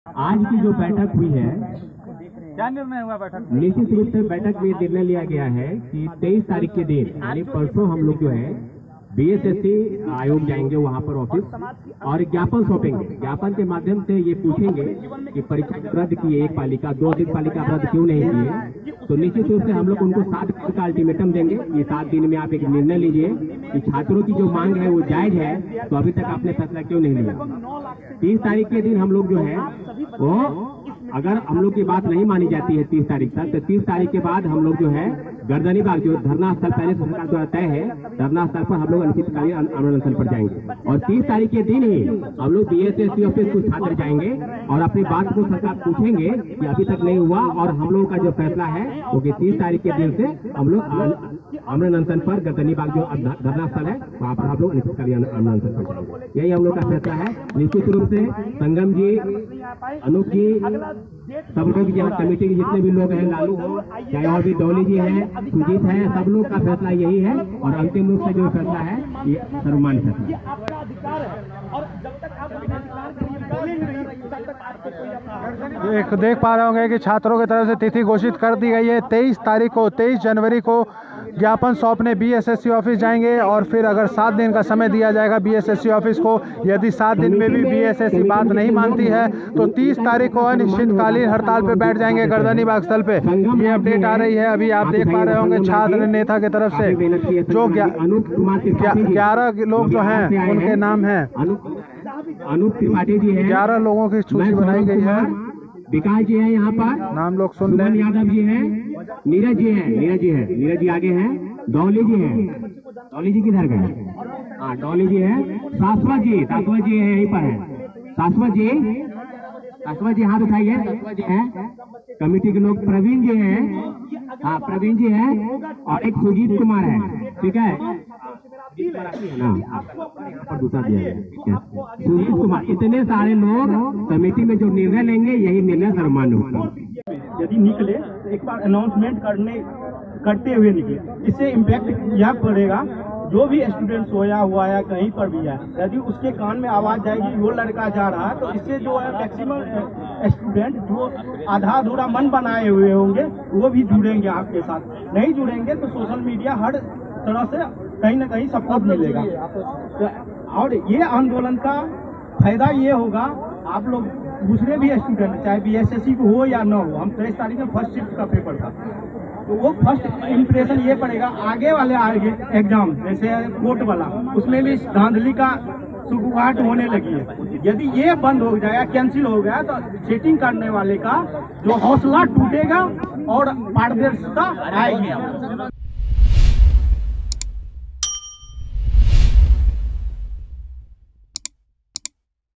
आज की जो बैठक हुई है, क्या निर्णय हुआ बैठक में? निश्चित रूप से बैठक में निर्णय लिया गया है कि 23 तारीख के दिन यानी परसों हम लोग जो है बीएसएससी आयोग जाएंगे वहां पर ऑफिस और ज्ञापन सौंपेंगे। ज्ञापन के माध्यम से ये पूछेंगे कि परीक्षा रद्द की एक पालिका 2 अधिक पालिका रद्द क्यों नहीं किए। तो निश्चित रूप से हम लोग उनको 7 दिन का अल्टीमेटम देंगे कि 7 दिन में आप एक निर्णय लीजिए कि छात्रों की जो मांग है वो जायज है, तो अभी तक आपने फैसला क्यों नहीं लिया। 30 तारीख के दिन हम लोग जो है वो अगर हम लोग की बात नहीं मानी जाती है 30 तारीख तक, तो 30 तारीख के बाद हम लोग जो है गर्दनी बाग जो धरना स्थल पहले से सरकार द्वारा तय है, धरना स्थल पर हम लोग अनिश्चितकालीन आंदोलन स्थल पर जाएंगे और 30 तारीख के दिन ही हम लोग बीएसएससी ऑफिस कुछ छात्र जाएंगे और अपनी बात को सरकार पूछेंगे कि अभी तक नहीं हुआ और हम लोगों का जो फैसला है वो कि 30 तारीख के दिन से हम लोग आमरण अनशन पर गर्दनी बाग जो धरना स्थल है वहाँ पर हम लोग अनिश्चितकालीन आंदोलन स्थल पर जाएंगे। यही हम लोग का फैसला है। निश्चित रूप से संगम जी, अनूप जी, सब लोग यहाँ कमेटी के जितने भी लोग हैं, लालू हो चाहे और भी डॉली जी हैं, सुजीत है, सब लोग का फैसला यही है और अंतिम रूप से जो फैसला है ये सर्वमान्य फैसला है। आपका अधिकार है और जब तक आप अपने अधिकार के लिए बोलेंगे नहीं तब तक आपको कोई देख पा रहे होंगे कि छात्रों की तरफ से तिथि घोषित कर दी गई है। 23 जनवरी को ज्ञापन सौंपने बीएसएससी ऑफिस जाएंगे और फिर अगर 7 दिन का समय दिया जाएगा बीएसएससी ऑफिस को। यदि 7 दिन में भी बीएसएससी बात नहीं मानती है तो 30 तारीख को अनिश्चितकालीन हड़ताल पे बैठ जाएंगे गर्दनी बाग स्थल पे। ये अपडेट आ रही है। अभी आप देख पा रहे होंगे छात्र नेता की तरफ से जो 11 लोग जो हैं उनके नाम है, अनूप त्रिपाठी जी हैं, 11 लोगों की सूची बनाई गई है। विकास जी हैं यहाँ पर, नाम लोग सुन लें। यादव जी हैं, नीरज जी हैं, नीरज जी आगे हैं, डॉली जी हैं, डॉली जी किधर गए? हाँ डॉली जी हैं, शाश्वत जी हैं यहीं पर है, शाश्वत जी हाथ उठाइए, शाश्वत जी हैं, कमेटी के लोग प्रवीण जी हैं, हाँ प्रवीण जी हैं और एक सुजीत कुमार है, ठीक है पर दूसरा दिया है सुजीत कुमार। इतने सारे लोग कमेटी में जो निर्णय लेंगे यही निर्णय सर्वमान्य होगा। यदि निकले तो एक बार अनाउंसमेंट करते हुए निकले, इससे इम्पैक्ट यह पड़ेगा जो भी स्टूडेंट्स सोया हुआ है कहीं पर भी है, यदि उसके कान में आवाज जाएगी वो लड़का जा रहा है तो इससे जो है मैक्सिमम स्टूडेंट जो आधा अधूरा मन बनाए हुए होंगे वो भी जुड़ेंगे आपके साथ। नहीं जुड़ेंगे तो सोशल मीडिया हर तरह से कहीं ना कहीं सपोर्ट मिलेगा और ये आंदोलन का फायदा ये होगा आप लोग दूसरे भी स्टूडेंट चाहे बीएसएससी को हो या ना हो, हम 23 तारीख में फर्स्ट शिफ्ट का पेपर था तो वो फर्स्ट इम्प्रेशन ये पड़ेगा आगे वाले आएंगे एग्जाम जैसे कोर्ट वाला, उसमें भी धांधली का शुरुआत होने लगी है। यदि ये बंद हो जाएगा, कैंसिल हो गया तो चीटिंग करने वाले का जो हौसला टूटेगा और पारदर्शिता आएगी।